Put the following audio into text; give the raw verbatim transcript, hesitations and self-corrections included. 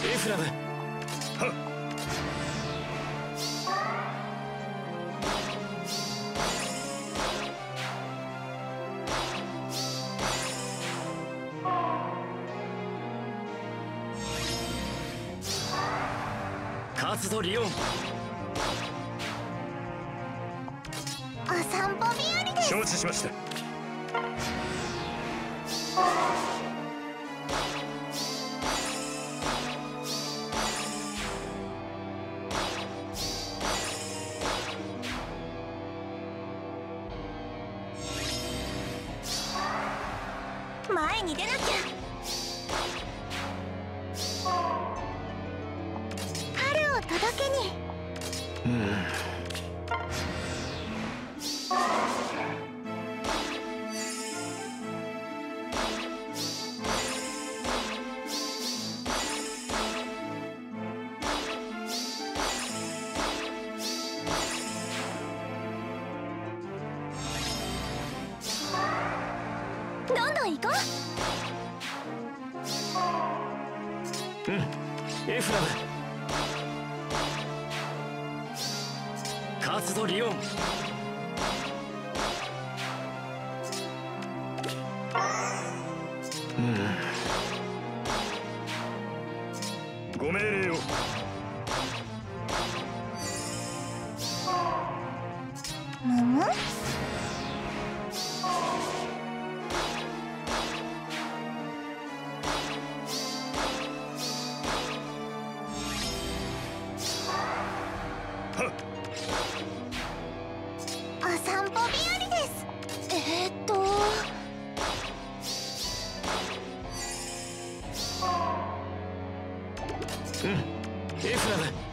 エフラム。はっ。勝つぞリオン。 お散歩日和です。 承知しました。 前に出なきゃ。春を届けに。 うん。 どんどん行こう。うん、エフラム。勝つぞリオン。うん。ご命令を。 むむ。お散歩日和です。えー、っとうん、エフラム。